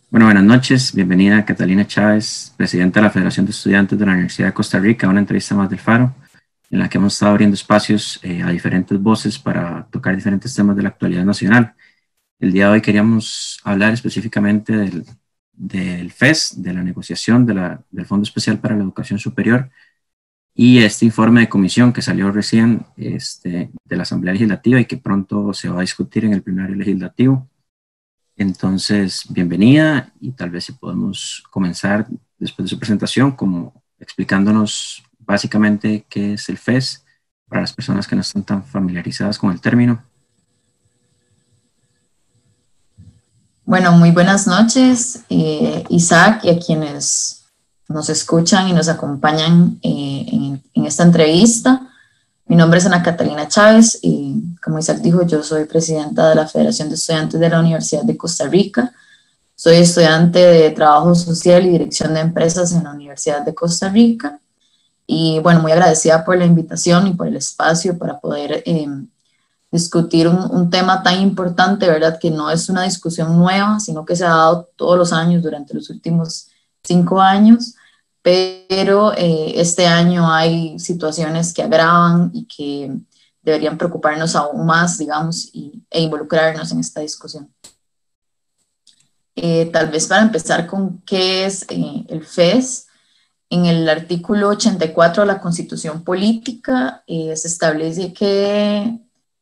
Bueno, buenas noches. Bienvenida Catalina Chávez, presidenta de la Federación de Estudiantes de la Universidad de Costa Rica, a una entrevista más del Faro, en la que hemos estado abriendo espacios a diferentes voces para tocar diferentes temas de la actualidad nacional. El día de hoy queríamos hablar específicamente del FES, de la negociación del Fondo Especial para la Educación Superior y este informe de comisión que salió recién de la Asamblea Legislativa y que pronto se va a discutir en el plenario legislativo. Entonces, bienvenida y tal vez si podemos comenzar después de su presentación como explicándonos básicamente qué es el FES para las personas que no están tan familiarizadas con el término. Bueno, muy buenas noches, Isaac, y a quienes nos escuchan y nos acompañan en esta entrevista. Mi nombre es Ana Catalina Chávez y, como Isaac dijo, yo soy presidenta de la Federación de Estudiantes de la Universidad de Costa Rica. Soy estudiante de Trabajo Social y Dirección de Empresas en la Universidad de Costa Rica. Y bueno, muy agradecida por la invitación y por el espacio para poder discutir un tema tan importante, ¿verdad? Que no es una discusión nueva, sino que se ha dado todos los años durante los últimos 5 años, pero este año hay situaciones que agravan y que deberían preocuparnos aún más, digamos, e involucrarnos en esta discusión. Tal vez para empezar con qué es el FES. En el artículo 84 de la Constitución Política se establece que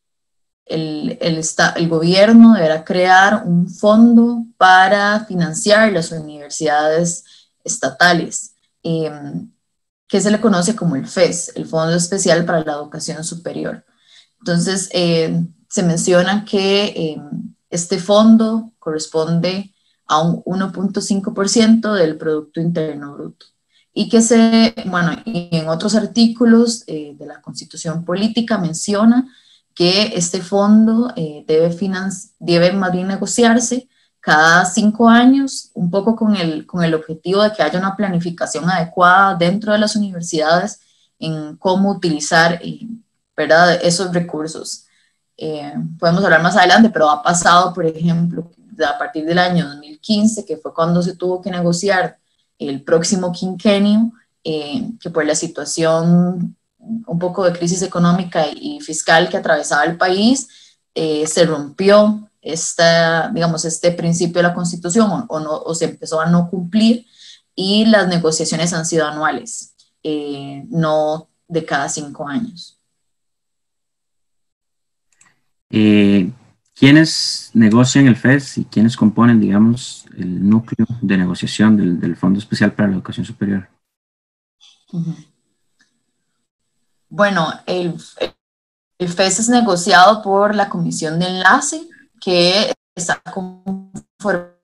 el gobierno deberá crear un fondo para financiar las universidades estatales, que se le conoce como el FES, el Fondo Especial para la Educación Superior. Entonces, se menciona que este fondo corresponde a un 1.5% del Producto Interno Bruto. Y que y en otros artículos de la Constitución Política menciona que este fondo debe más bien negociarse cada 5 años, un poco con el objetivo de que haya una planificación adecuada dentro de las universidades en cómo utilizar, ¿verdad?, esos recursos. Podemos hablar más adelante, pero ha pasado, por ejemplo, a partir del año 2015, que fue cuando se tuvo que negociar el próximo quinquenio, que por la situación un poco de crisis económica y fiscal que atravesaba el país, se rompió este principio de la Constitución o se empezó a no cumplir, y las negociaciones han sido anuales, no de cada 5 años. ¿Quiénes negocian el FES y quiénes componen, digamos, el núcleo de negociación del Fondo Especial para la Educación Superior? Uh-huh. Bueno, el FES es negociado por la Comisión de Enlace, que está conformada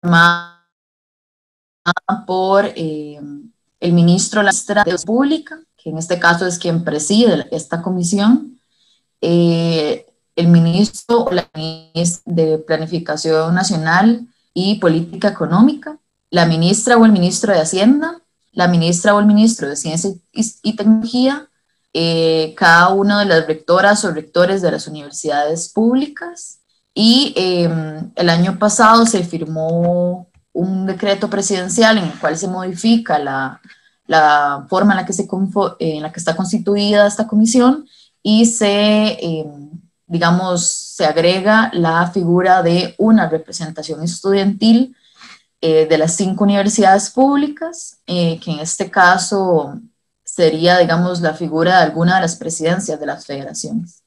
por el ministro de la Administración Pública, que en este caso es quien preside esta comisión, el ministro o la ministra de Planificación Nacional y Política Económica, la ministra o el ministro de Hacienda, la ministra o el ministro de Ciencia y Tecnología, cada una de las rectoras o rectores de las universidades públicas, y el año pasado se firmó un decreto presidencial en el cual se modifica la forma en la que está constituida esta comisión, y se agrega la figura de una representación estudiantil de las 5 universidades públicas, que en este caso sería, digamos, la figura de alguna de las presidencias de las federaciones.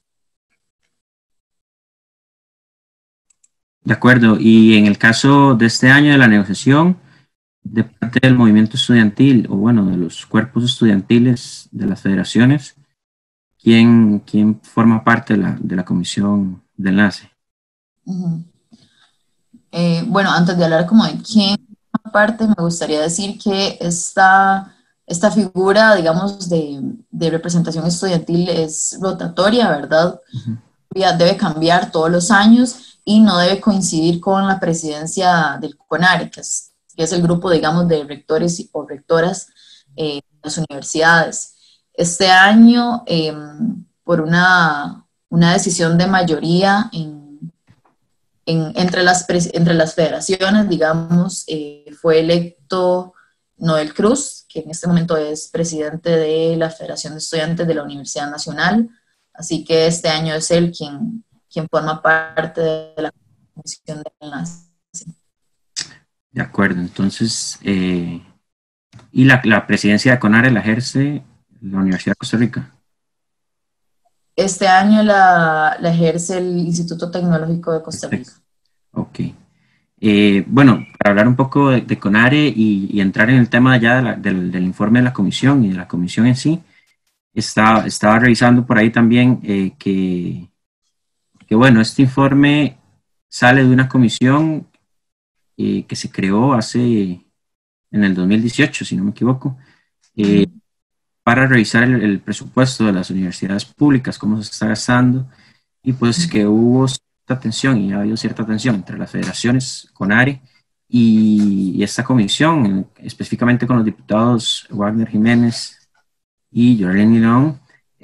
De acuerdo, y en el caso de este año de la negociación, de parte del movimiento estudiantil, o bueno, de los cuerpos estudiantiles de las federaciones, ¿quién forma parte de la comisión de enlace? Uh-huh. Bueno, antes de hablar como de quién forma parte, me gustaría decir que esta figura, digamos, de representación estudiantil es rotatoria, ¿verdad? Uh-huh. Debe cambiar todos los años y no debe coincidir con la presidencia del CONARE, que es el grupo, digamos, de rectores o rectoras de las universidades. Este año, por una decisión de mayoría entre las federaciones, digamos, fue electo Noel Cruz, que en este momento es presidente de la Federación de Estudiantes de la Universidad Nacional, así que este año es él quien forma parte de la comisión de enlace. De acuerdo, entonces, ¿y la presidencia de CONARE la ejerce la Universidad de Costa Rica? Este año la ejerce el Instituto Tecnológico de Costa Rica. Ok. Bueno, para hablar un poco de CONARE y entrar en el tema ya del informe de la comisión y de la comisión en sí, estaba revisando por ahí también que bueno, este informe sale de una comisión que se creó en el 2018, si no me equivoco, para revisar el presupuesto de las universidades públicas, cómo se está gastando, y pues que hubo cierta tensión y ha habido cierta tensión entre las federaciones, CONARE, y esta comisión, específicamente con los diputados Wagner Jiménez y Yorleni León,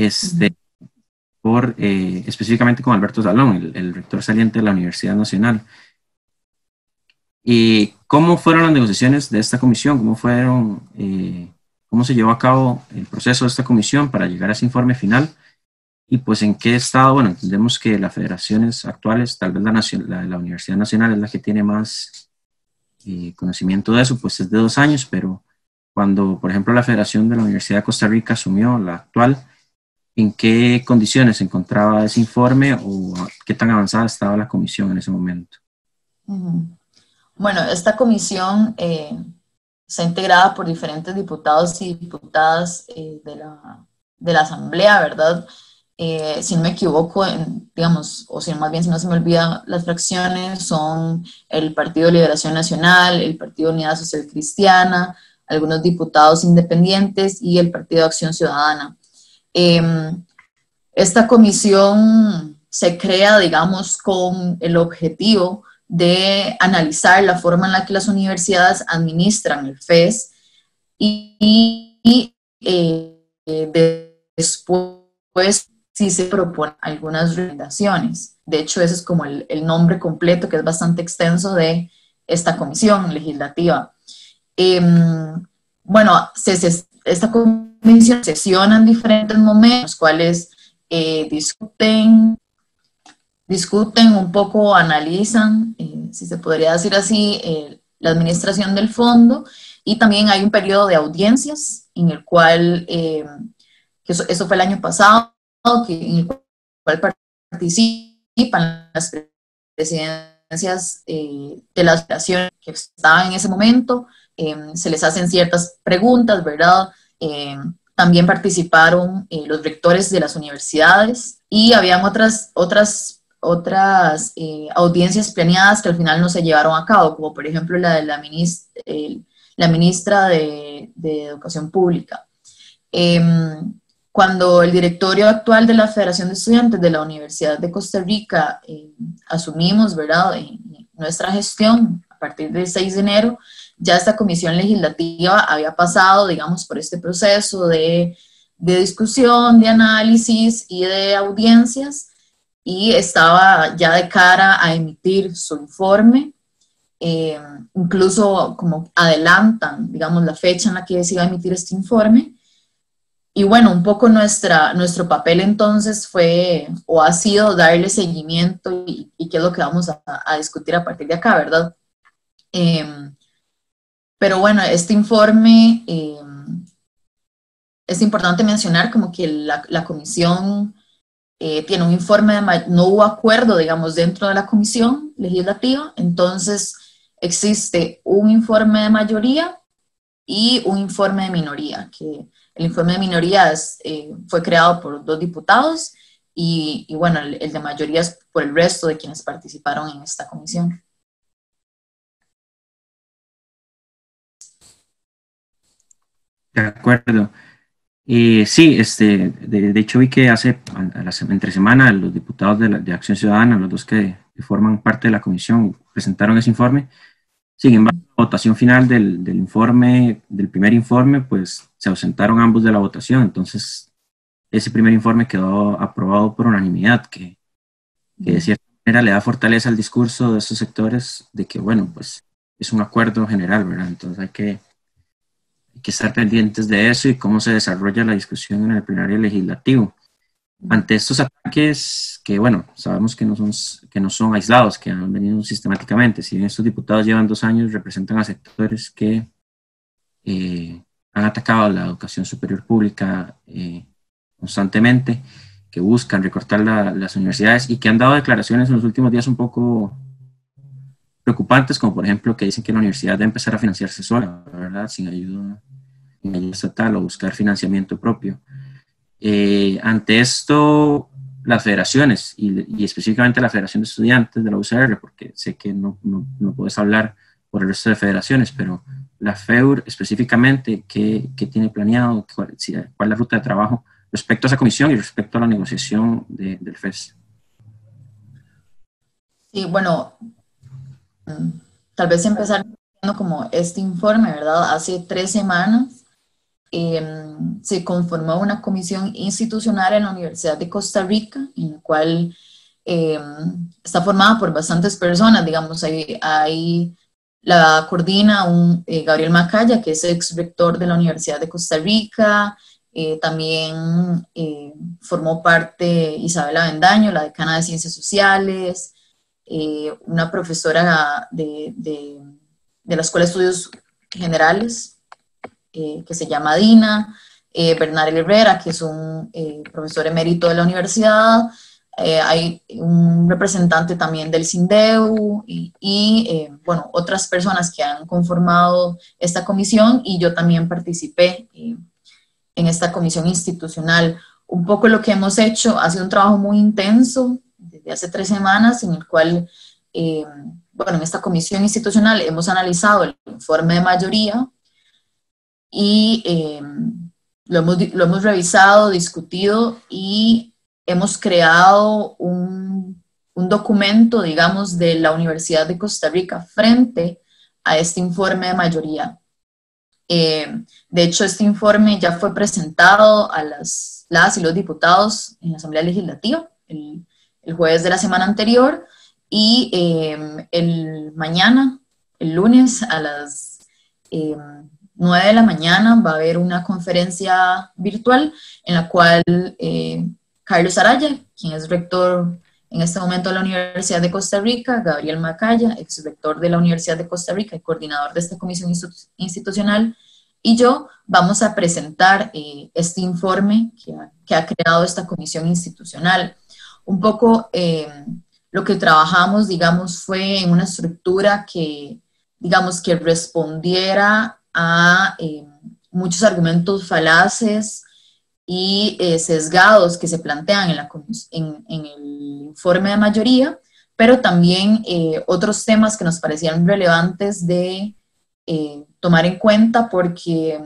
específicamente con Alberto Salón, el rector saliente de la Universidad Nacional. ¿Y cómo fueron las negociaciones de esta comisión? ¿Cómo se llevó a cabo el proceso de esta comisión para llegar a ese informe final? Y pues en qué estado, bueno, entendemos que las federaciones actuales, tal vez la Universidad Nacional es la que tiene más conocimiento de eso, pues es de 2 años, pero cuando, por ejemplo, la Federación de la Universidad de Costa Rica asumió la actual, ¿en qué condiciones se encontraba ese informe o qué tan avanzada estaba la comisión en ese momento? Bueno, esta comisión está integrada por diferentes diputados y diputadas de la Asamblea, ¿verdad? Si no me equivoco, digamos, o si más bien si no se me olvida, las fracciones son el Partido de Liberación Nacional, el Partido Unidad Social Cristiana, algunos diputados independientes y el Partido de Acción Ciudadana. Esta comisión se crea, digamos, con el objetivo de analizar la forma en la que las universidades administran el FES y después sí se proponen algunas recomendaciones. De hecho, ese es como el nombre completo, que es bastante extenso, de esta comisión legislativa. Bueno, esta comisión sesiona en diferentes momentos, los cuales discuten un poco, analizan, si se podría decir así, la administración del fondo, y también hay un periodo de audiencias en el cual, que eso fue el año pasado, en el cual participan las presidencias de las federaciones que estaban en ese momento, se les hacen ciertas preguntas, ¿verdad? También participaron los rectores de las universidades y habían otras audiencias planeadas que al final no se llevaron a cabo, como por ejemplo la de la ministra de Educación Pública. Cuando el directorio actual de la Federación de Estudiantes de la Universidad de Costa Rica asumimos, ¿verdad?, nuestra gestión a partir del 6 de enero, ya esta comisión legislativa había pasado, digamos, por este proceso de discusión, de análisis y de audiencias, y estaba ya de cara a emitir su informe. Incluso como adelantan, digamos, la fecha en la que se iba a emitir este informe. Y bueno, un poco nuestro papel entonces fue, o ha sido, darle seguimiento y qué es lo que vamos a discutir a partir de acá, ¿verdad? Pero bueno, este informe, es importante mencionar como que la comisión tiene un informe, no hubo acuerdo, digamos, dentro de la comisión legislativa, entonces existe un informe de mayoría y un informe de minoría, que el informe de minoría fue creado por 2 diputados y bueno, el de mayoría es por el resto de quienes participaron en esta comisión. De acuerdo. Sí, de hecho vi que entre semana los diputados de Acción Ciudadana, los 2 que forman parte de la comisión, presentaron ese informe. Sin embargo, la votación final del primer informe, pues se ausentaron ambos de la votación, entonces ese primer informe quedó aprobado por unanimidad, que de cierta manera le da fortaleza al discurso de estos sectores de que, bueno, pues es un acuerdo general, ¿verdad? Entonces hay que estar pendientes de eso y cómo se desarrolla la discusión en el plenario legislativo. Ante estos ataques que, bueno, sabemos que no son aislados, que han venido sistemáticamente, si bien estos diputados llevan 2 años, representan a sectores que han atacado a la educación superior pública constantemente, que buscan recortar las universidades y que han dado declaraciones en los últimos días un poco preocupantes, como por ejemplo que dicen que la universidad debe empezar a financiarse sola, ¿verdad? Sin ayuda estatal o buscar financiamiento propio. Ante esto, las federaciones y específicamente la Federación de Estudiantes de la UCR, porque sé que no puedes hablar por el resto de federaciones, pero la FEUR específicamente, ¿qué tiene planeado? ¿Cuál es la ruta de trabajo respecto a esa comisión y respecto a la negociación del FES? Sí, bueno, tal vez empezar como este informe, ¿verdad? Hace 3 semanas se conformó una comisión institucional en la Universidad de Costa Rica, en la cual está formada por bastantes personas, digamos, la coordina Gabriel Macaya, que es ex rector de la Universidad de Costa Rica, también formó parte Isabela Bendaño, la decana de Ciencias Sociales, una profesora de la Escuela de Estudios Generales, que se llama Dina, Bernal Herrera, que es un profesor emérito de la universidad, hay un representante también del CINDEU bueno, otras personas que han conformado esta comisión y yo también participé en esta comisión institucional. Un poco lo que hemos hecho ha sido un trabajo muy intenso desde hace 3 semanas en el cual, bueno, en esta comisión institucional hemos analizado el informe de mayoría y lo hemos revisado, discutido y hemos creado un documento, digamos, de la Universidad de Costa Rica frente a este informe de mayoría. De hecho, este informe ya fue presentado a las y los diputados en la Asamblea Legislativa el jueves de la semana anterior y el lunes a las 9 de la mañana va a haber una conferencia virtual en la cual Carlos Araya, quien es rector en este momento de la Universidad de Costa Rica, Gabriel Macaya, ex rector de la Universidad de Costa Rica y coordinador de esta comisión institucional, y yo vamos a presentar este informe que ha creado esta comisión institucional. Un poco lo que trabajamos, digamos, fue en una estructura que, digamos, que respondiera a muchos argumentos falaces y sesgados que se plantean en el informe de mayoría, pero también otros temas que nos parecían relevantes de tomar en cuenta porque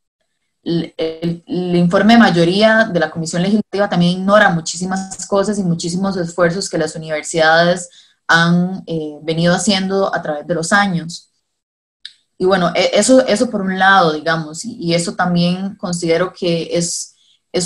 el informe de mayoría de la Comisión Legislativa también ignora muchísimas cosas y muchísimos esfuerzos que las universidades han venido haciendo a través de los años. Y bueno, eso por un lado, digamos, y eso también considero que es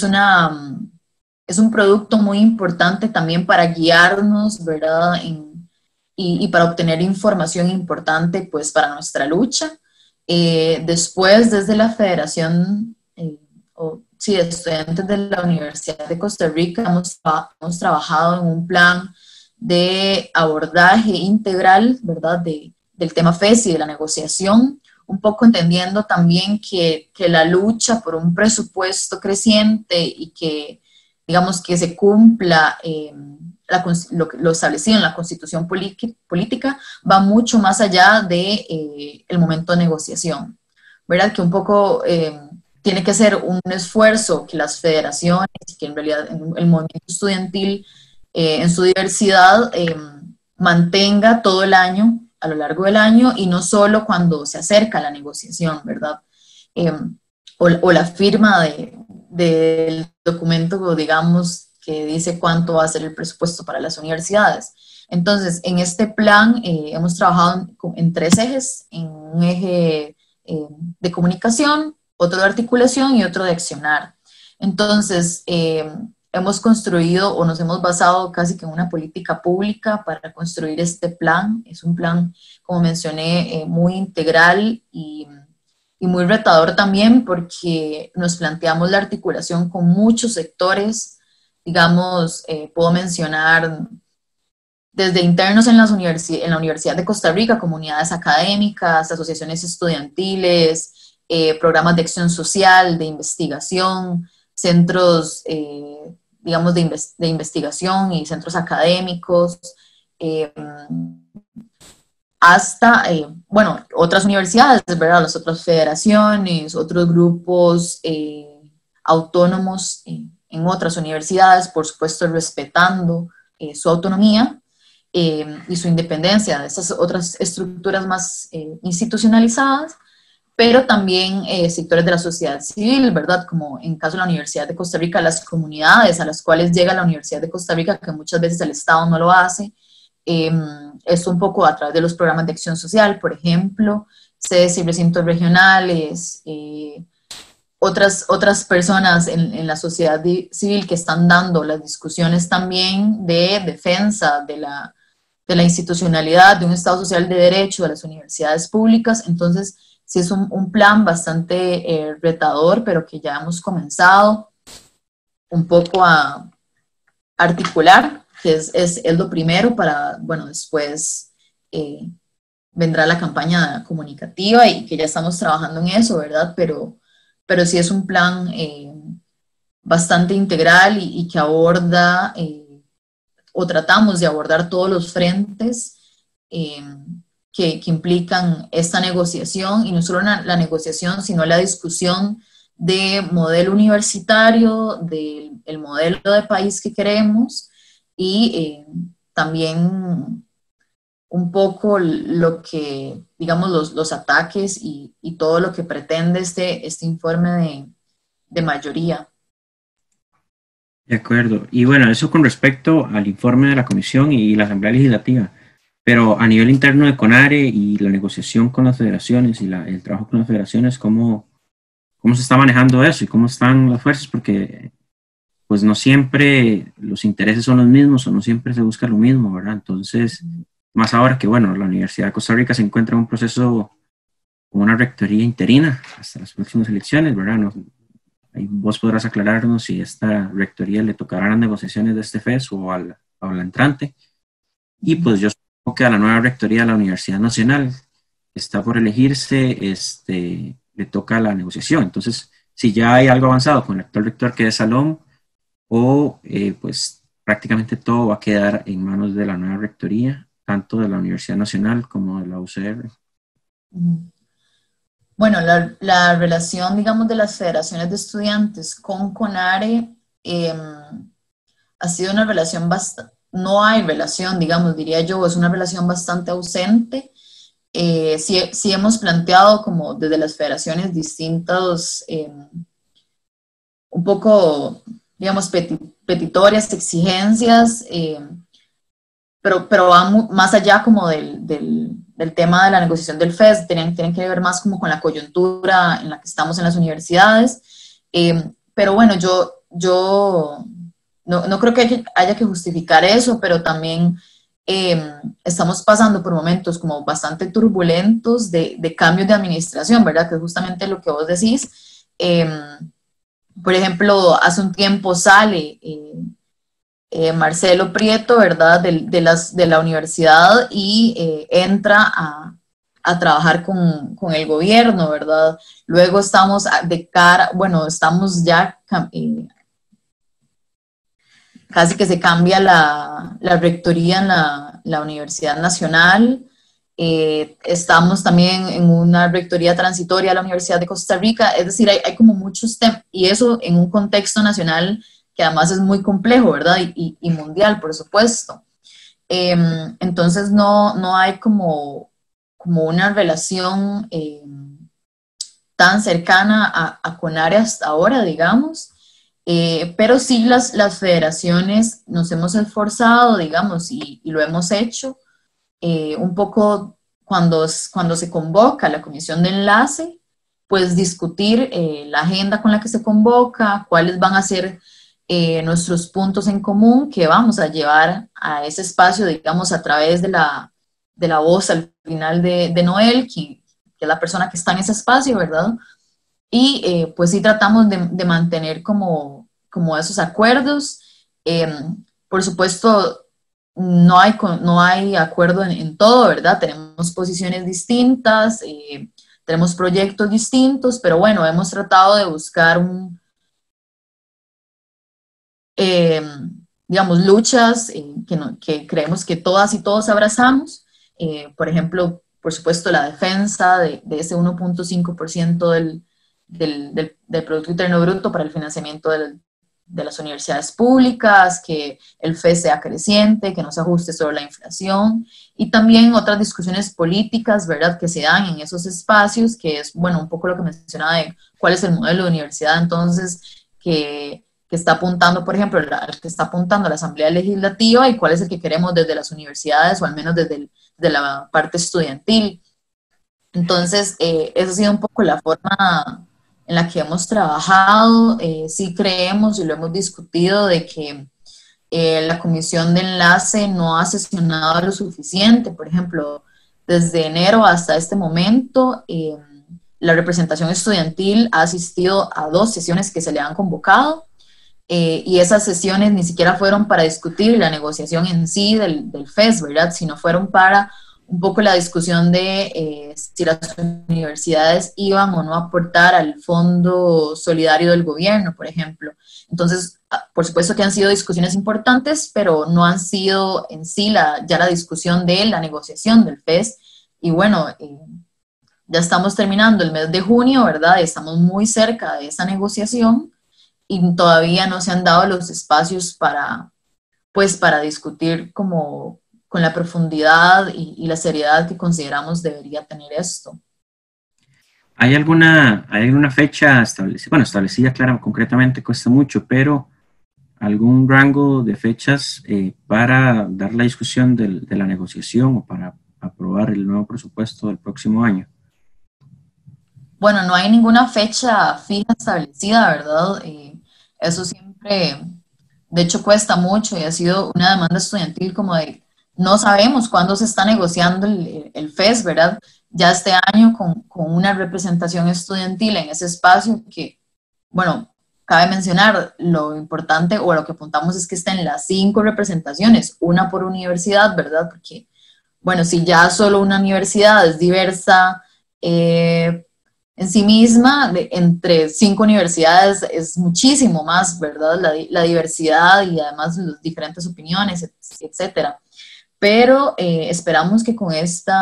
un producto muy importante también para guiarnos, ¿verdad? Y para obtener información importante, pues, para nuestra lucha. Después, desde la Federación, de Estudiantes de la Universidad de Costa Rica, hemos trabajado en un plan de abordaje integral, ¿verdad?, del tema FES y de la negociación, un poco entendiendo también que la lucha por un presupuesto creciente y que, digamos, que se cumpla lo establecido en la Constitución política va mucho más allá de el momento de negociación, ¿verdad? Que un poco tiene que ser un esfuerzo que las federaciones, que en realidad el movimiento estudiantil en su diversidad mantenga todo el año, a lo largo del año, y no solo cuando se acerca la negociación, ¿verdad? O la firma del documento, digamos, que dice cuánto va a ser el presupuesto para las universidades. Entonces, en este plan hemos trabajado en 3 ejes, en un eje de comunicación, otro de articulación y otro de accionar. Entonces, hemos construido o nos hemos basado casi que en una política pública para construir este plan. Es un plan, como mencioné, muy integral y muy retador también porque nos planteamos la articulación con muchos sectores, digamos, puedo mencionar desde internos en la Universidad de Costa Rica, comunidades académicas, asociaciones estudiantiles, programas de acción social, de investigación, centros, digamos, de investigación y centros académicos, eh, hasta, bueno, otras universidades, ¿verdad? Las otras federaciones, otros grupos autónomos en otras universidades, por supuesto respetando su autonomía y su independencia de estas otras estructuras más institucionalizadas, pero también sectores de la sociedad civil, ¿verdad? Como en caso de la Universidad de Costa Rica, las comunidades a las cuales llega la Universidad de Costa Rica, que muchas veces el Estado no lo hace, esto un poco a través de los programas de acción social, por ejemplo, sedes y recintos regionales, otras personas en la sociedad civil que están dando las discusiones también de defensa de la institucionalidad, de un Estado social de derecho, de las universidades públicas. Entonces, sí es un plan bastante retador, pero que ya hemos comenzado un poco a articular, que es lo primero para, bueno, después vendrá la campaña comunicativa y que ya estamos trabajando en eso, ¿verdad? Pero sí es un plan bastante integral y que aborda, o tratamos de abordar todos los frentes que implican esta negociación, y no solo la negociación, sino la discusión de modelo universitario, del modelo de país que queremos, y también un poco lo que, digamos, los ataques y todo lo que pretende este informe de mayoría. De acuerdo. Y bueno, eso con respecto al informe de la Comisión y la Asamblea Legislativa. Pero a nivel interno de CONARE y la negociación con las federaciones y el trabajo con las federaciones, ¿cómo se está manejando eso y cómo están las fuerzas? Porque pues no siempre los intereses son los mismos o no siempre se busca lo mismo, ¿verdad? Entonces, más ahora que, bueno, la Universidad de Costa Rica se encuentra en un proceso con una rectoría interina hasta las próximas elecciones, ¿verdad? Ahí vos podrás aclararnos si esta rectoría le tocará las negociaciones de este FES o a la entrante. Y pues yo supongo que a la nueva rectoría de la Universidad Nacional, que está por elegirse, le toca la negociación. Entonces, si ya hay algo avanzado con el actual rector, que es Salom, o pues prácticamente todo va a quedar en manos de la nueva rectoría, tanto de la Universidad Nacional como de la UCR. Bueno, la relación, digamos, de las federaciones de estudiantes con CONARE ha sido una relación bastante, no hay relación, digamos, diría yo, es una relación bastante ausente. Sí hemos planteado como desde las federaciones distintos, un poco, digamos, petitorias, exigencias, pero va más allá como del tema de la negociación del FES, tienen que ver más como con la coyuntura en la que estamos en las universidades. Pero bueno, yo no creo que haya que justificar eso, pero también estamos pasando por momentos como bastante turbulentos de cambios de administración, ¿verdad? Que es justamente lo que vos decís. Por ejemplo, hace un tiempo sale Marcelo Prieto, ¿verdad? De la universidad y entra a trabajar con el gobierno, ¿verdad? Luego estamos de cara, bueno, estamos ya casi que se cambia la rectoría en la Universidad Nacional. Estamos también en una rectoría transitoria de la Universidad de Costa Rica, es decir, hay como muchos temas, y eso en un contexto nacional que además es muy complejo, ¿verdad? Y mundial, por supuesto. Entonces no hay como una relación tan cercana a CONARE hasta ahora, digamos. Pero sí las federaciones nos hemos esforzado, digamos, y lo hemos hecho un poco cuando se convoca la comisión de enlace, pues discutir la agenda con la que se convoca, cuáles van a ser nuestros puntos en común que vamos a llevar a ese espacio, digamos, a través de la voz al final de Noel, que es la persona que está en ese espacio, ¿verdad? Y pues sí tratamos de mantener como esos acuerdos. Eh, por supuesto, no hay acuerdo en todo, ¿verdad? Tenemos posiciones distintas, tenemos proyectos distintos, pero bueno, hemos tratado de buscar eh, digamos, luchas que creemos que todas y todos abrazamos. Por ejemplo, por supuesto, la defensa de ese 1.5% del Producto Interno Bruto para el financiamiento de las universidades públicas, que el FES sea creciente, que no se ajuste sobre la inflación, y también otras discusiones políticas, ¿verdad?, que se dan en esos espacios, que es, bueno, un poco lo que mencionaba de cuál es el modelo de universidad, entonces, que está apuntando, por ejemplo, al que está apuntando la Asamblea Legislativa y cuál es el que queremos desde las universidades o al menos desde la parte estudiantil. Entonces, esa ha sido un poco la forma en la que hemos trabajado. Sí creemos y lo hemos discutido de que la comisión de enlace no ha sesionado lo suficiente. Por ejemplo, desde enero hasta este momento, la representación estudiantil ha asistido a 2 sesiones que se le han convocado. Y esas sesiones ni siquiera fueron para discutir la negociación en sí del FES, ¿verdad? Sino fueron para un poco la discusión de si las universidades iban o no a aportar al fondo solidario del gobierno, por ejemplo. Entonces, por supuesto que han sido discusiones importantes, pero no han sido en sí ya la discusión de la negociación del FES. Y bueno, ya estamos terminando el mes de junio, ¿verdad? Estamos muy cerca de esa negociación y todavía no se han dado los espacios para discutir como con la profundidad y la seriedad que consideramos debería tener esto. ¿Hay alguna fecha establecida? Bueno, establecida, claro, concretamente cuesta mucho, pero algún rango de fechas para dar la discusión de la negociación o para aprobar el nuevo presupuesto del próximo año? Bueno, no hay ninguna fecha fija establecida, ¿verdad? Eso siempre, de hecho, cuesta mucho y ha sido una demanda estudiantil como de no sabemos cuándo se está negociando el FES, ¿verdad? Ya este año con una representación estudiantil en ese espacio que, bueno, cabe mencionar lo importante o lo que apuntamos es que estén las 5 representaciones, una por universidad, ¿verdad? Porque, bueno, si ya solo una universidad es diversa, en sí misma, entre 5 universidades es muchísimo más, ¿verdad? La diversidad y además las diferentes opiniones, etcétera. Pero esperamos que con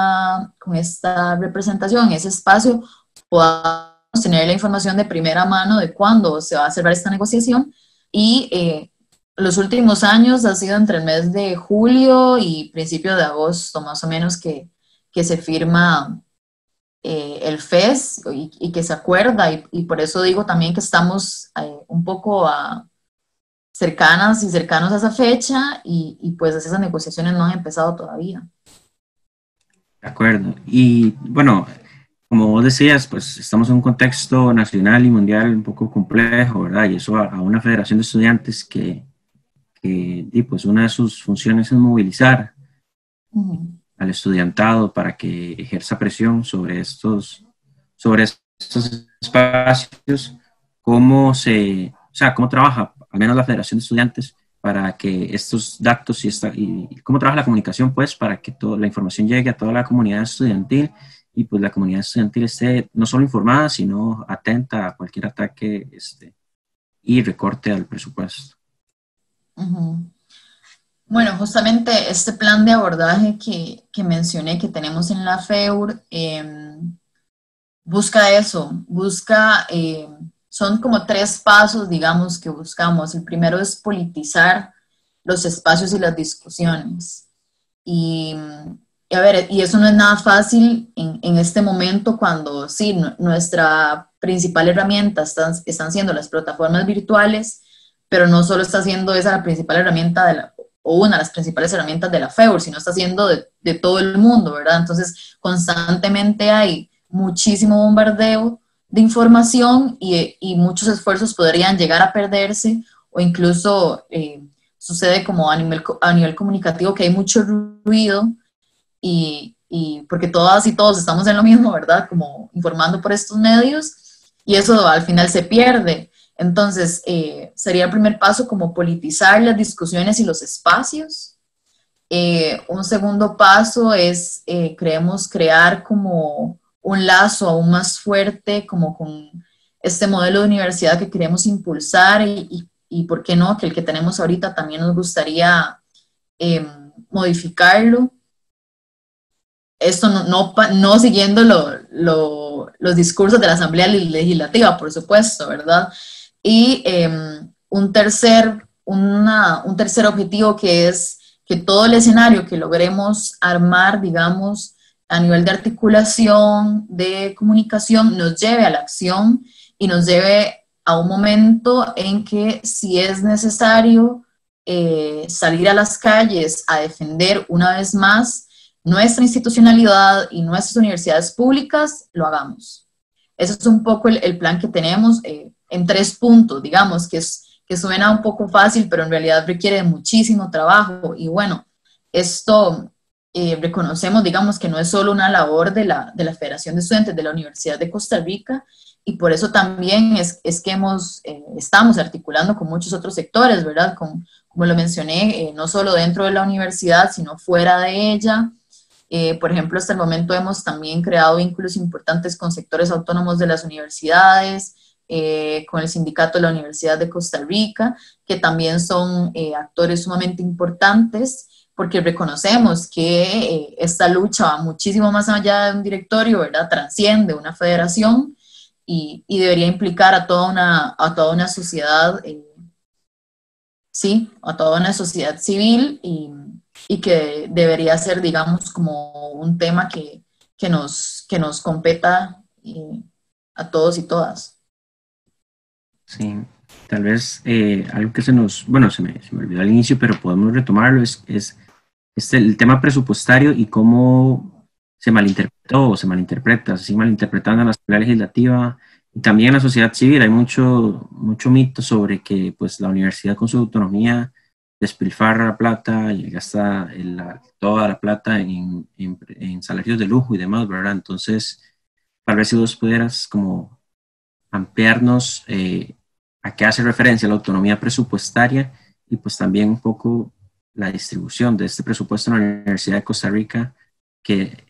esta representación, ese espacio, podamos tener la información de primera mano de cuándo se va a cerrar esta negociación y los últimos años ha sido entre el mes de julio y principio de agosto, más o menos, que se firma el FES y que se acuerda y por eso digo también que estamos un poco cercanas y cercanos a esa fecha y pues esas negociaciones no han empezado todavía. De acuerdo. Y bueno, como vos decías, pues estamos en un contexto nacional y mundial un poco complejo, ¿verdad? Y eso a una federación de estudiantes que pues una de sus funciones es movilizar al estudiantado para que ejerza presión sobre estos espacios, cómo trabaja, al menos la Federación de Estudiantes, para que estos datos y cómo trabaja la comunicación, pues, para que toda la información llegue a toda la comunidad estudiantil y pues la comunidad estudiantil esté no solo informada, sino atenta a cualquier ataque y recorte al presupuesto. Bueno, justamente este plan de abordaje que mencioné que tenemos en la FEUR busca eso, son como 3 pasos, digamos, que buscamos. El primero es politizar los espacios y las discusiones. Y a ver, y eso no es nada fácil en este momento cuando sí, nuestra principal herramienta están siendo las plataformas virtuales, pero no solo está siendo esa la principal herramienta o una de las principales herramientas de la FEUR, sino está siendo de todo el mundo, ¿verdad? Entonces, constantemente hay muchísimo bombardeo de información y muchos esfuerzos podrían llegar a perderse o incluso sucede como a nivel comunicativo que hay mucho ruido y porque todas y todos estamos en lo mismo, ¿verdad? Como informando por estos medios y eso al final se pierde. Entonces, sería el primer paso como politizar las discusiones y los espacios. Un segundo paso es, creemos, crear como un lazo aún más fuerte como con este modelo de universidad que queremos impulsar y ¿por qué no? Que el que tenemos ahorita también nos gustaría modificarlo. Esto no siguiendo los discursos de la Asamblea Legislativa, por supuesto, ¿verdad? Y un tercer objetivo que es que todo el escenario que logremos armar, digamos, a nivel de articulación, de comunicación, nos lleve a la acción y nos lleve a un momento en que si es necesario salir a las calles a defender una vez más nuestra institucionalidad y nuestras universidades públicas, lo hagamos. Ese es un poco el plan que tenemos en 3 puntos, digamos, que suena un poco fácil, pero en realidad requiere de muchísimo trabajo. Y bueno, esto reconocemos, digamos, que no es solo una labor de la Federación de Estudiantes de la Universidad de Costa Rica, y por eso también es que estamos articulando con muchos otros sectores, ¿verdad? Como lo mencioné, no solo dentro de la universidad, sino fuera de ella. Por ejemplo, hasta el momento hemos también creado vínculos importantes con sectores autónomos de las universidades, con el sindicato de la Universidad de Costa Rica, que también son actores sumamente importantes, porque reconocemos que esta lucha va muchísimo más allá de un directorio, ¿verdad? Trasciende una federación y debería implicar a toda una sociedad, sí, a toda una sociedad civil y que debería ser, digamos, como un tema que nos competa a todos y todas. Sí, tal vez algo que bueno, se me olvidó al inicio, pero podemos retomarlo, es el tema presupuestario y cómo se malinterpretó o se malinterpreta, se sigue malinterpretando en la Asamblea Legislativa y también en la sociedad civil. Hay mucho mito sobre que pues la universidad con su autonomía despilfarra la plata y gasta toda la plata en salarios de lujo y demás, ¿verdad? Entonces, tal vez si vos pudieras como ampliarnos a qué hace referencia la autonomía presupuestaria y pues también un poco la distribución de este presupuesto en la Universidad de Costa Rica, que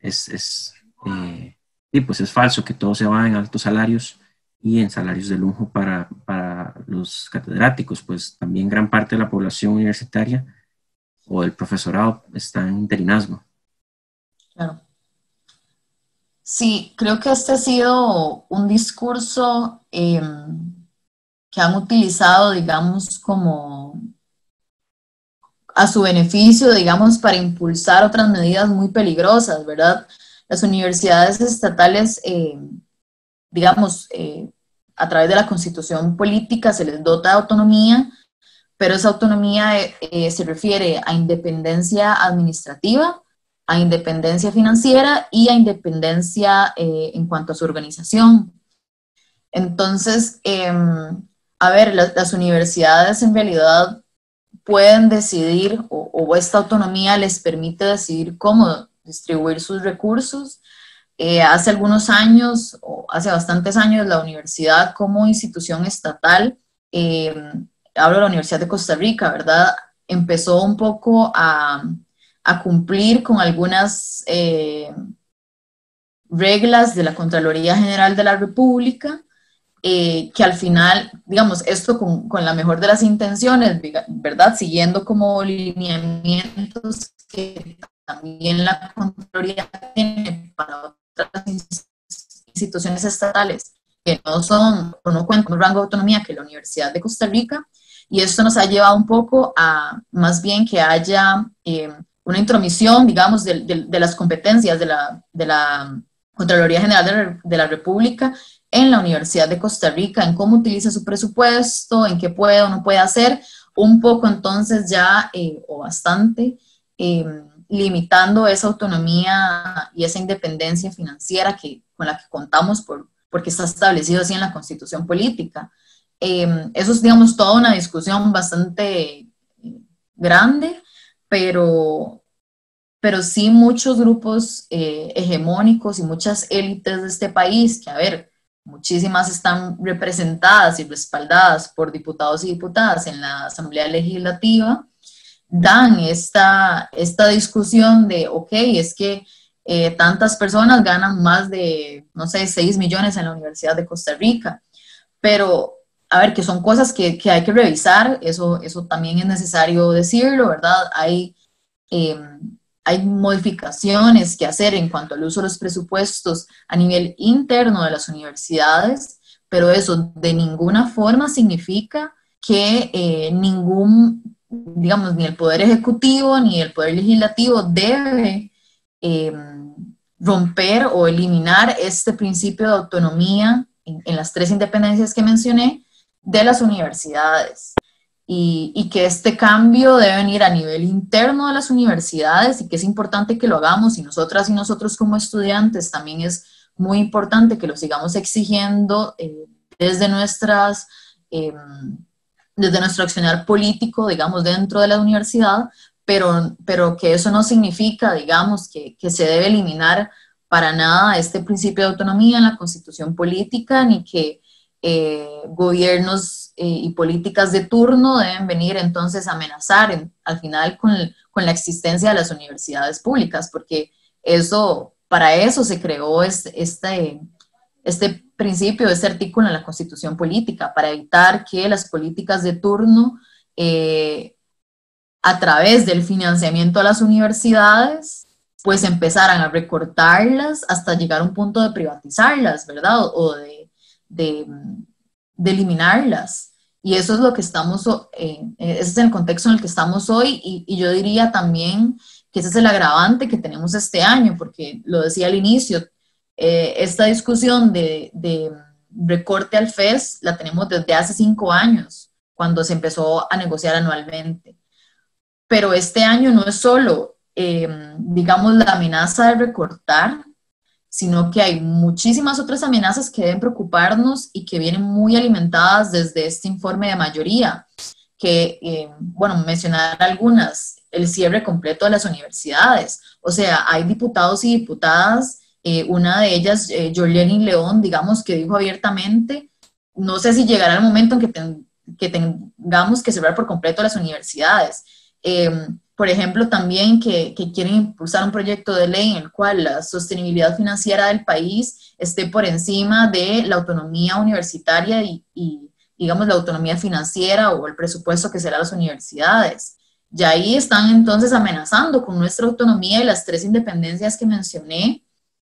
y pues es falso que todo se va en altos salarios y en salarios de lujo para los catedráticos, pues también gran parte de la población universitaria o del profesorado está en interinazgo. Claro. Sí, creo que este ha sido un discurso que han utilizado, digamos, como a su beneficio, digamos, para impulsar otras medidas muy peligrosas, ¿verdad? Las universidades estatales, digamos, a través de la constitución política se les dota de autonomía, pero esa autonomía se refiere a independencia administrativa, a independencia financiera y a independencia en cuanto a su organización. Entonces, a ver, las universidades en realidad pueden decidir o esta autonomía les permite decidir cómo distribuir sus recursos. Hace algunos años, o hace bastantes años, la universidad como institución estatal, hablo de la Universidad de Costa Rica, ¿verdad? Empezó un poco a cumplir con algunas reglas de la Contraloría General de la República, que al final, digamos, esto con la mejor de las intenciones, ¿verdad? Siguiendo como lineamientos que también la Contraloría tiene para otras instituciones estatales que no son o no cuentan con un rango de autonomía que la Universidad de Costa Rica, y esto nos ha llevado un poco a más bien que haya una intromisión, digamos, de las competencias de la Contraloría General de la República en la Universidad de Costa Rica, en cómo utiliza su presupuesto, en qué puede o no puede hacer, un poco entonces ya, o bastante, limitando esa autonomía y esa independencia financiera con la que contamos porque está establecido así en la Constitución política. Eso es, digamos, toda una discusión bastante grande, pero sí muchos grupos hegemónicos y muchas élites de este país, que a ver, muchísimas están representadas y respaldadas por diputados y diputadas en la Asamblea Legislativa, dan esta discusión de, ok, es que tantas personas ganan más de, no sé, 6 millones en la Universidad de Costa Rica, pero a ver, que son cosas que hay que revisar, eso también es necesario decirlo, ¿verdad? Eh, hay modificaciones que hacer en cuanto al uso de los presupuestos a nivel interno de las universidades, pero eso de ninguna forma significa que digamos, ni el Poder Ejecutivo ni el Poder Legislativo debe eh, romper o eliminar este principio de autonomía en las tres independencias que mencioné de las universidades. Y que este cambio debe venir a nivel interno de las universidades y que es importante que lo hagamos y nosotras y nosotros como estudiantes también es muy importante que lo sigamos exigiendo desde eh, desde nuestro accionar político, digamos, dentro de la universidad, pero que eso no significa, digamos, que se debe eliminar para nada este principio de autonomía en la constitución política, ni que gobiernos y políticas de turno deben venir entonces a amenazar al final con la existencia de las universidades públicas, porque para eso se creó este principio, este artículo en la Constitución política, para evitar que las políticas de turno, a través del financiamiento a las universidades, pues empezaran a recortarlas hasta llegar a un punto de privatizarlas, ¿verdad? O de, de eliminarlas. Y eso es lo que ese es el contexto en el que estamos hoy, y yo diría también que ese es el agravante que tenemos este año, porque lo decía al inicio, esta discusión de recorte al FES la tenemos desde hace 5 años, cuando se empezó a negociar anualmente. Pero este año no es solo, digamos, la amenaza de recortar, sino que hay muchísimas otras amenazas que deben preocuparnos y que vienen muy alimentadas desde este informe de mayoría, que, bueno, mencionar algunas, el cierre completo de las universidades. O sea, hay diputados y diputadas, una de ellas, Jorleni León, digamos, que dijo abiertamente, no sé si llegará el momento en que tengamos que cerrar por completo las universidades. Por ejemplo, también que quieren impulsar un proyecto de ley en el cual la sostenibilidad financiera del país esté por encima de la autonomía universitaria y digamos, la autonomía financiera o el presupuesto que será las universidades. Y ahí están entonces amenazando con nuestra autonomía y las tres independencias que mencioné,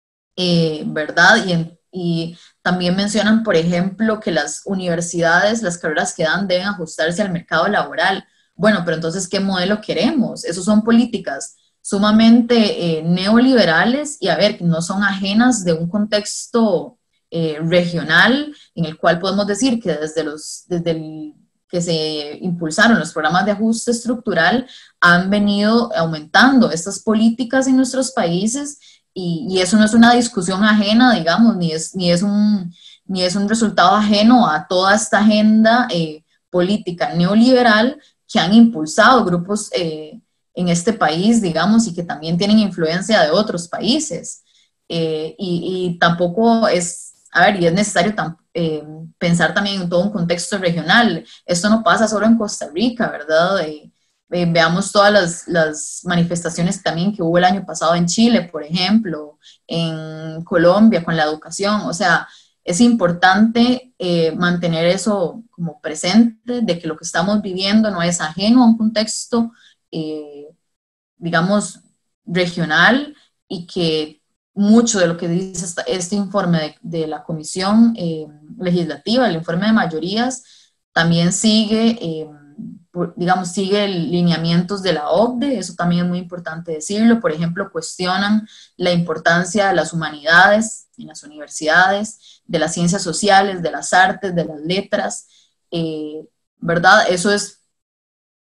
¿verdad? Y también mencionan, por ejemplo, que las universidades, las carreras que dan deben ajustarse al mercado laboral. Bueno, pero entonces, ¿qué modelo queremos? Esas son políticas sumamente neoliberales y, a ver, no son ajenas de un contexto regional en el cual podemos decir que desde el que se impulsaron los programas de ajuste estructural han venido aumentando estas políticas en nuestros países y eso no es una discusión ajena, digamos, ni es un resultado ajeno a toda esta agenda política neoliberal que han impulsado grupos en este país, digamos, y que también tienen influencia de otros países. Y tampoco a ver, y es necesario pensar también en todo un contexto regional. Esto no pasa solo en Costa Rica, ¿verdad? Veamos todas las manifestaciones también que hubo el año pasado en Chile, por ejemplo, en Colombia con la educación. O sea, es importante mantener eso como presente, de que lo que estamos viviendo no es ajeno a un contexto, digamos, regional, y que mucho de lo que dice este informe de la Comisión Legislativa, el informe de mayorías, también sigue, digamos, sigue lineamientos de la OCDE, eso también es muy importante decirlo. Por ejemplo, cuestionan la importancia de las humanidades en las universidades, de las ciencias sociales, de las artes, de las letras, ¿verdad? Eso es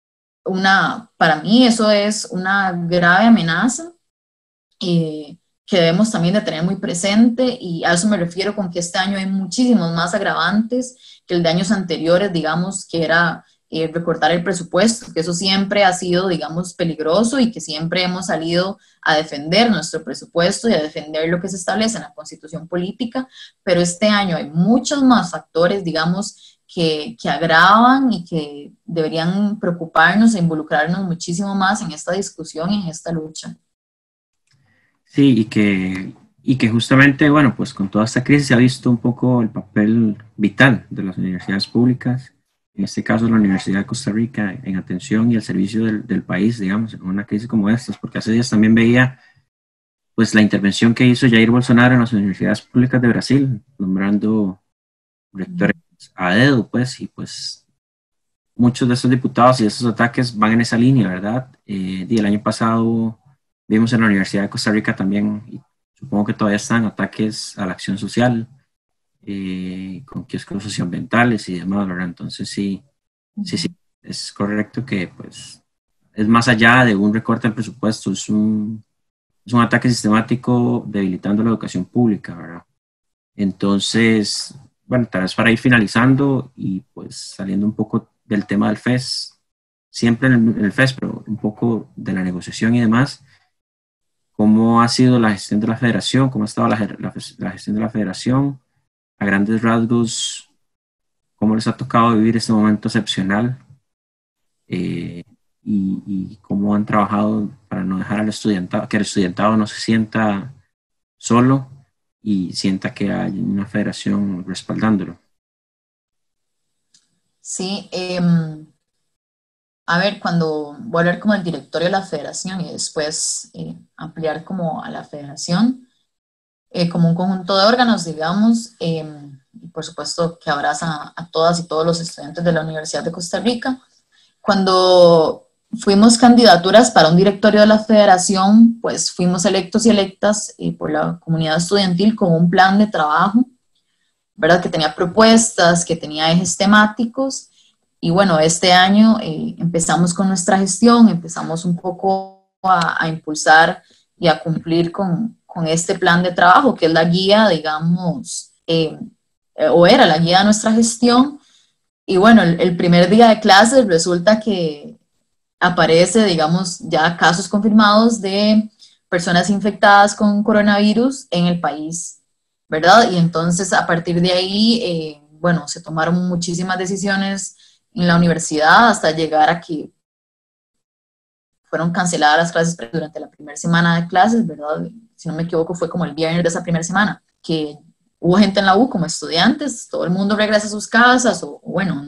para mí eso es una grave amenaza, que debemos también de tener muy presente, y a eso me refiero con que este año hay muchísimos más agravantes que el de años anteriores, digamos, que era recortar el presupuesto, que eso siempre ha sido, digamos, peligroso, y que siempre hemos salido a defender nuestro presupuesto y a defender lo que se establece en la Constitución política, pero este año hay muchos más factores, digamos, que agravan y que deberían preocuparnos e involucrarnos muchísimo más en esta discusión y en esta lucha. Sí, y que justamente, bueno, pues con toda esta crisis se ha visto un poco el papel vital de las universidades públicas, en este caso la Universidad de Costa Rica, en atención y al servicio del país, digamos, en una crisis como esta, porque hace días también veía pues la intervención que hizo Jair Bolsonaro en las universidades públicas de Brasil, nombrando rectores a dedo, pues, y pues muchos de esos diputados y de esos ataques van en esa línea, ¿verdad? Y el año pasado vimos en la Universidad de Costa Rica también, y supongo que todavía están, ataques a la acción social, con kioscos socioambientales y demás, ¿verdad? Entonces sí, sí, es correcto que pues es más allá de un recorte del presupuesto, es un ataque sistemático debilitando la educación pública, ¿verdad? Entonces, bueno, tal vez para ir finalizando y pues saliendo un poco del tema del FES, siempre en el FES, pero un poco de la negociación y demás, ¿cómo ha sido la gestión de la federación? ¿Cómo ha estado la gestión de la federación? A grandes rasgos, ¿cómo les ha tocado vivir este momento excepcional? Eh, y cómo han trabajado para no dejar al estudiantado, que el estudiantado no se sienta solo y sienta que hay una federación respaldándolo. Sí, a ver, cuando voy a hablar como el directorio de la federación y después ampliar como a la federación, como un conjunto de órganos, digamos, y por supuesto que abraza a todas y todos los estudiantes de la Universidad de Costa Rica. Cuando fuimos candidaturas para un directorio de la federación, pues fuimos electos y electas por la comunidad estudiantil con un plan de trabajo, ¿verdad? Que tenía propuestas, que tenía ejes temáticos. Y bueno, este año empezamos con nuestra gestión, empezamos un poco a impulsar y a cumplir con este plan de trabajo, que es la guía, digamos, o era la guía de nuestra gestión. Y bueno, el primer día de clases resulta que aparece, digamos, ya casos confirmados de personas infectadas con coronavirus en el país, ¿verdad? Y entonces a partir de ahí, bueno, se tomaron muchísimas decisiones en la universidad hasta llegar a que fueron canceladas las clases durante la primera semana de clases, ¿verdad? Si no me equivoco, fue como el viernes de esa primera semana, que hubo gente en la U como estudiantes, todo el mundo regresa a sus casas o bueno,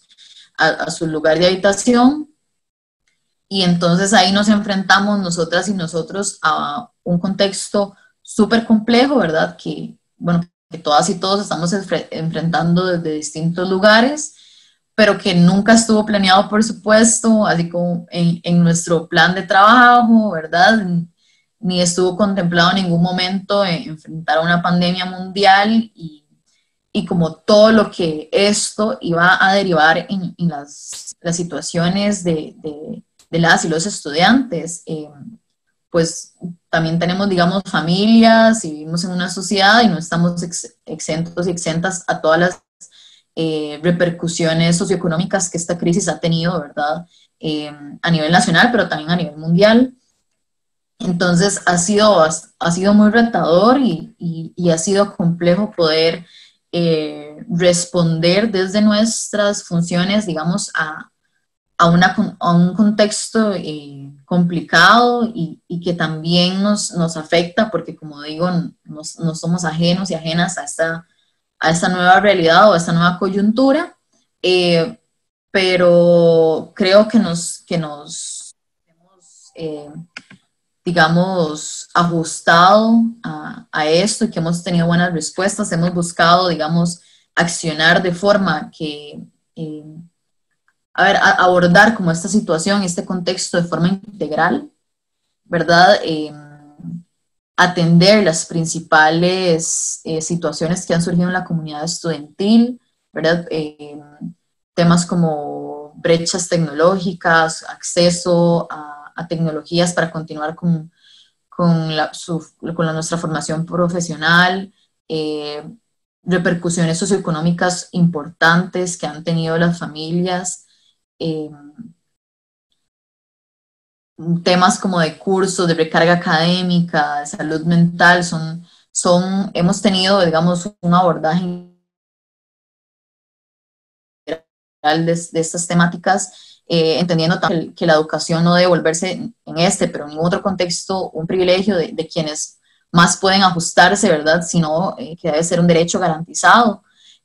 a su lugar de habitación. Y entonces ahí nos enfrentamos nosotras y nosotros a un contexto súper complejo, ¿verdad? Que, bueno, que todas y todos estamos enfrentando desde distintos lugares, pero que nunca estuvo planeado, por supuesto, así como en nuestro plan de trabajo, ¿verdad? Ni estuvo contemplado en ningún momento enfrentar una pandemia mundial y como todo lo que esto iba a derivar en las situaciones de las y los estudiantes. Pues también tenemos, digamos, familias y vivimos en una sociedad y no estamos exentos y exentas a todas las repercusiones socioeconómicas que esta crisis ha tenido, ¿verdad? A nivel nacional, pero también a nivel mundial. Entonces ha sido muy retador y ha sido complejo poder responder desde nuestras funciones, digamos, a un contexto complicado y que también nos afecta porque, como digo, no somos ajenos y ajenas a esta nueva realidad o a esta nueva coyuntura, pero creo que nos hemos, digamos, ajustado a esto y que hemos tenido buenas respuestas, hemos buscado, digamos, accionar de forma que abordar como esta situación, este contexto de forma integral, ¿verdad? Atender las principales situaciones que han surgido en la comunidad estudiantil, ¿verdad? Temas como brechas tecnológicas, acceso a tecnologías para continuar con nuestra formación profesional, repercusiones socioeconómicas importantes que han tenido las familias, temas como de cursos, de recarga académica, de salud mental, hemos tenido, digamos, un abordaje de estas temáticas, entendiendo también que la educación no debe volverse en pero en ningún otro contexto un privilegio de quienes más pueden ajustarse, ¿verdad? Sino que debe ser un derecho garantizado.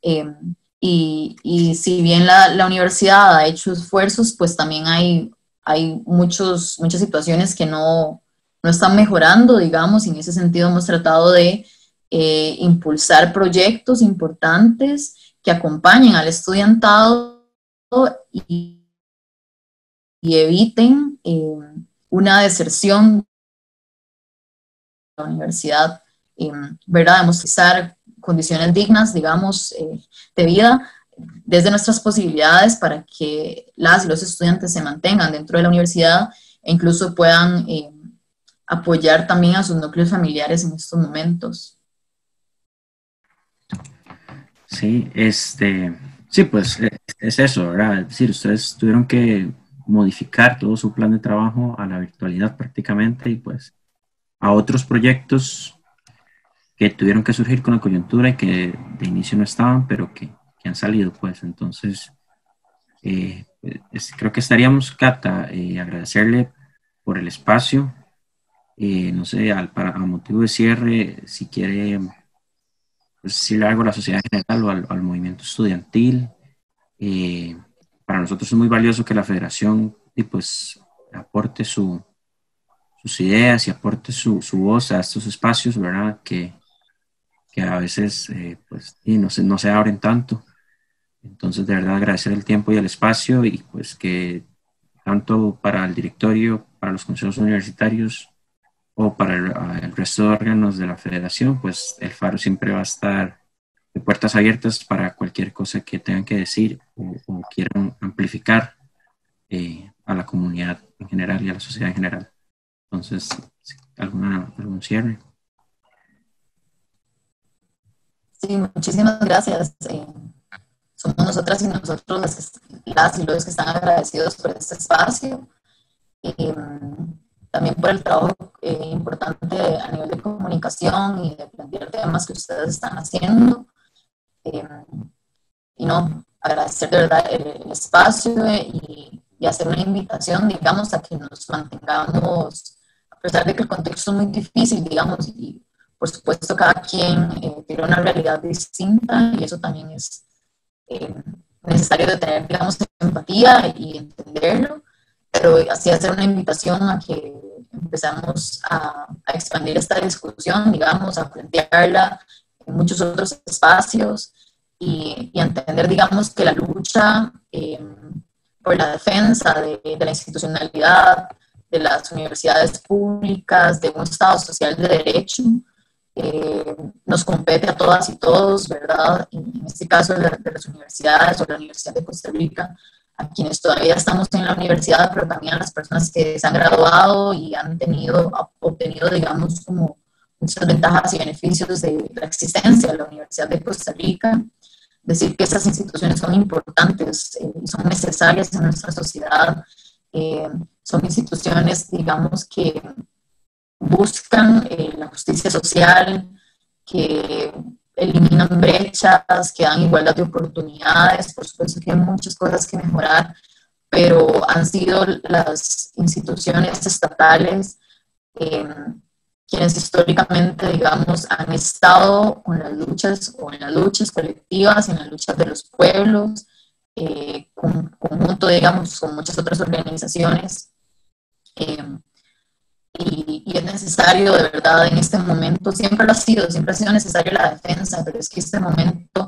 Y si bien la universidad ha hecho esfuerzos, pues también hay muchas situaciones que no están mejorando, digamos, y en ese sentido hemos tratado de impulsar proyectos importantes que acompañen al estudiantado y eviten una deserción de la universidad, ¿verdad? Debemos usar condiciones dignas, digamos, de vida desde nuestras posibilidades para que las y los estudiantes se mantengan dentro de la universidad e incluso puedan apoyar también a sus núcleos familiares en estos momentos. Sí, sí, pues es eso, ¿verdad? Es decir, ustedes tuvieron que modificar todo su plan de trabajo a la virtualidad prácticamente y pues a otros proyectos que tuvieron que surgir con la coyuntura y que de inicio no estaban, pero que han salido, pues. Entonces, creo que estaríamos, Cata, agradecerle por el espacio. No sé, a motivo de cierre, si quiere decirle algo a la sociedad en general o al movimiento estudiantil. Para nosotros es muy valioso que la federación pues, aporte sus ideas y aporte su voz a estos espacios, ¿verdad? Que a veces pues, no se abren tanto. Entonces, de verdad, agradecer el tiempo y el espacio y pues que tanto para el directorio, para los consejos universitarios o para el resto de órganos de la federación, pues el Faro siempre va a estar de puertas abiertas para cualquier cosa que tengan que decir o quieran amplificar a la comunidad en general y a la sociedad en general. Entonces, ¿algún cierre? Sí, muchísimas gracias. Somos nosotras y nosotros las y los que están agradecidos por este espacio. También por el trabajo importante a nivel de comunicación y de plantear temas que ustedes están haciendo. Y no, agradecer de verdad el espacio y hacer una invitación, digamos, a que nos mantengamos, a pesar de que el contexto es muy difícil, digamos, y por supuesto cada quien tiene una realidad distinta y eso también es necesario de tener, digamos, empatía y entenderlo, pero así hacer una invitación a que empezamos a expandir esta discusión, digamos, a plantearla en muchos otros espacios y entender, digamos, que la lucha por la defensa de la institucionalidad, de las universidades públicas, de un Estado social de derecho, nos compete a todas y todos, ¿verdad? En este caso de las universidades o la Universidad de Costa Rica, a quienes todavía estamos en la universidad, pero también a las personas que se han graduado y han obtenido, digamos, como muchas ventajas y beneficios de la existencia de la Universidad de Costa Rica. Decir que esas instituciones son importantes y son necesarias en nuestra sociedad. Son instituciones, digamos, que buscan la justicia social, que eliminan brechas, que dan igualdad de oportunidades. Por supuesto que hay muchas cosas que mejorar, pero han sido las instituciones estatales quienes históricamente, digamos, han estado con las luchas o en las luchas colectivas, en las luchas de los pueblos, conjunto, digamos, con muchas otras organizaciones. Y es necesario, de verdad, en este momento, siempre ha sido necesaria la defensa, pero es que este momento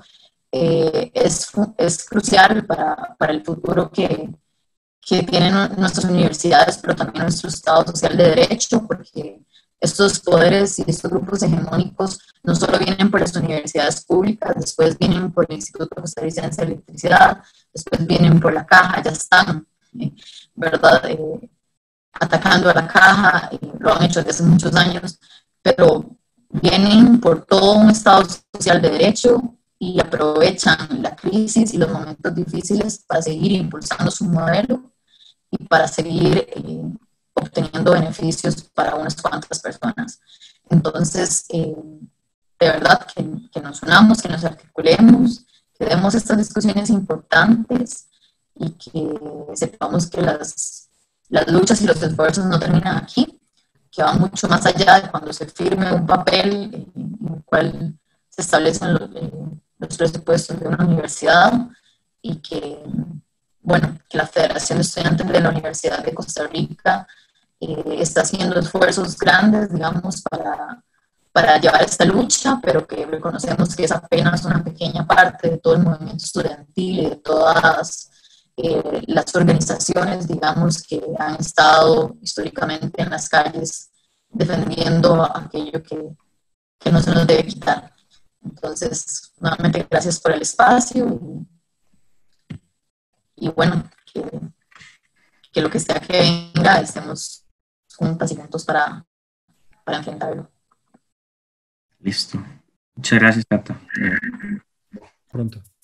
es crucial para el futuro que tienen nuestras universidades, pero también nuestro Estado social de derecho, porque estos poderes y estos grupos hegemónicos no solo vienen por las universidades públicas, después vienen por el Instituto Costarricense de Electricidad, después vienen por la Caja, ya están, ¿verdad? atacando a la caja, lo han hecho desde hace muchos años, pero vienen por todo un Estado social de derecho y aprovechan la crisis y los momentos difíciles para seguir impulsando su modelo y para seguir obteniendo beneficios para unas cuantas personas. Entonces, de verdad que nos unamos, que nos articulemos, que demos estas discusiones importantes y que sepamos que las luchas y los esfuerzos no terminan aquí, que van mucho más allá de cuando se firme un papel en el cual se establecen los presupuestos de una universidad y que, bueno, que la Federación de Estudiantes de la Universidad de Costa Rica está haciendo esfuerzos grandes, digamos, para llevar esta lucha, pero que reconocemos que es apenas una pequeña parte de todo el movimiento estudiantil y de todas las organizaciones, digamos, que han estado históricamente en las calles defendiendo aquello que no se nos debe quitar. Entonces, nuevamente, gracias por el espacio y bueno, que lo que sea que venga, estemos juntas y juntos para enfrentarlo. Listo. Muchas gracias, Cata. Pronto.